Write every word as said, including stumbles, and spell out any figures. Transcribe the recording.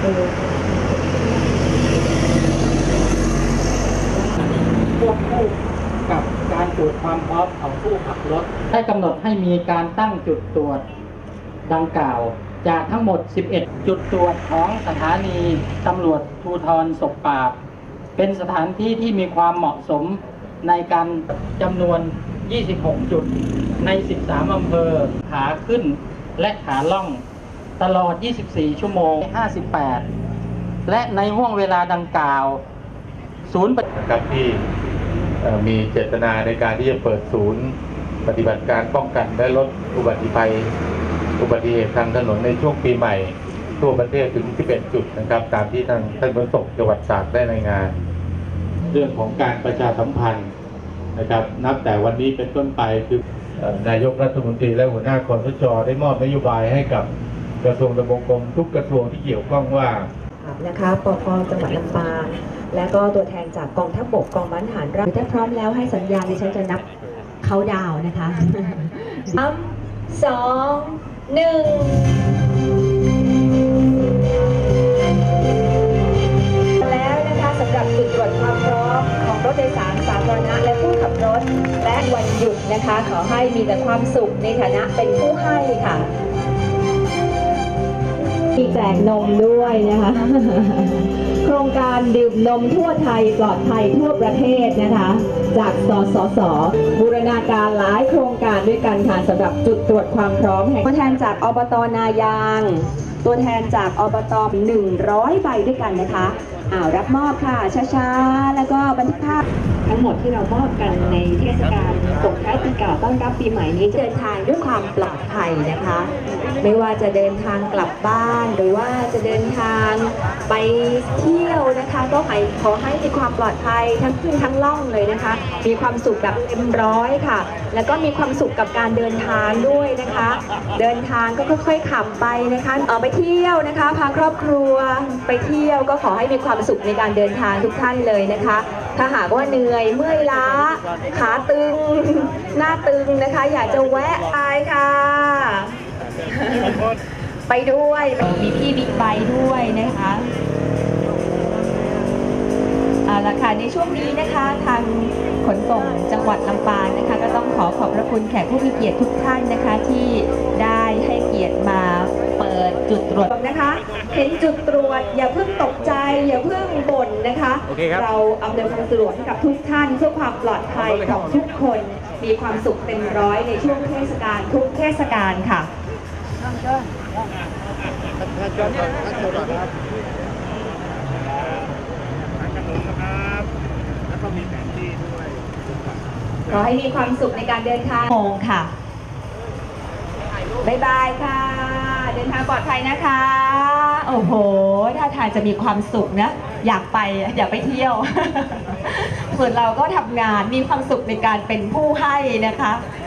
ควบคู่กับการตรวจความพร้อมของผู้ขับรถได้กำหนดให้มีการตั้งจุดตรวจดังกล่าวจากทั้งหมดสิบเอ็ดจุดตรวจของสถานีตำรวจภูธรศพปราบเป็นสถานที่ที่มีความเหมาะสมในการจำนวนยี่สิบหกจุดในสิบสามอำเภอขาขึ้นและขาล่องตลอดยี่สิบสี่ชั่วโมงห้าสิบแปดและในห่วงเวลาดังกล่าวศูนย์นะครับที่มีเจตนาในการที่จะเปิดศูนย์ปฏิบัติการป้องกันและลดอุบัติภัยอุบัติเหตุทางถนนในช่วงปีใหม่ทั่วประเทศถึงสิบเอ็ดจุดนะครับตามที่ทางท่านโฆษกจังหวัดตากได้รายงานเรื่องของการประชาสัมพันธ์นะครับนับแต่วันนี้เป็นต้นไปคือนายกรัฐมนตรีและหัวหน้าคสช.ได้มอบนโยบายให้กับกระทรวงทบวงกรมทุกกระทรวงที่เกี่ยวข้องว่านะคะปภ.จังหวัดลำปางและก็ตัวแทนจากกองทัพบกกองบัญชาการราบถ้าพร้อมแล้วให้สัญญาณดิฉันจะนับเขาดาวนะคะสามสองหนึ่งแล้วนะคะสำหรับจุดตรวจความพร้อมของรถโดยสารสาธารณะและผู้ขับรถและวันหยุดนะคะขอให้มีแต่ความสุขในฐานะเป็นผู้ให้ค่ะมีแจกนมด้วยนะคะโครงการดื่มนมทั่วไทยปลอดภัยทั่วประเทศนะคะจากสสส.บูรณาการหลายโครงการด้วยกันค่ะสำหรับจุดตรวจความพร้อมแห่งตัวแทนจากอบต.นายางตัวแทนจากอบต.หนึ่งร้อยใบด้วยกันนะคะอ้าวรับมอบค่ะช้าๆแล้วก็บันทึกภาพทั้งหมดที่เรามอบกันในเทศกาลส่งท้ายปีเก่าต้อนรับปีใหม่นี้เดินทางด้วยความปลอดภัยนะคะไม่ว่าจะเดินทางกลับบ้านหรือว่าจะเดินทางไปเที่ยวนะคะก็ขอให้มีความปลอดภัยทั้งขึ้นทั้งล่องเลยนะคะมีความสุขแบบเต็มร้อยค่ะแล้วก็มีความสุขกับการเดินทางด้วยนะคะเดินทางก็ค่อยๆขับไปนะคะออกไปเที่ยวนะคะพาครอบครัวไปเที่ยวก็ขอให้มีความสุขในการเดินทางทุกท่านเลยนะคะถ้าหากว่าเหนื่อยเมื่อยล้าขาตึงหน้าตึงนะคะอยากจะแวะไปค่ะไปด้วยมีพี่บิ๊กไบค์ด้วยนะคะเอาละค่ะในช่วงนี้นะคะทางขนส่งจังหวัดลำปางนะคะก็ต้องขอขอบพระคุณแขกผู้มีเกียรติทุกท่านนะคะที่ได้ให้เกียรติมาเปิดจุดตรวจนะคะเห็นจุดตรวจอย่าเพิ่งตกใจอย่าเพิ่งบ่นนะคะ okay เราอำนวยความสะดวกให้กับทุกท่านเพื่อความปลอดภัยของทุกคนมีความสุขเต็มร้อยในช่วงเทศกาลทุกเทศกาลค่ะขอให้มีความสุขในการเดินทางโมงค่ะบ๊ายบายค่ะเดินทางปลอดภัยนะคะโอ้โหถ้าทางจะมีความสุขนะอยากไปอยากไปเที่ยวส่วนเราก็ทำงานมีความสุขในการเป็นผู้ให้นะคะ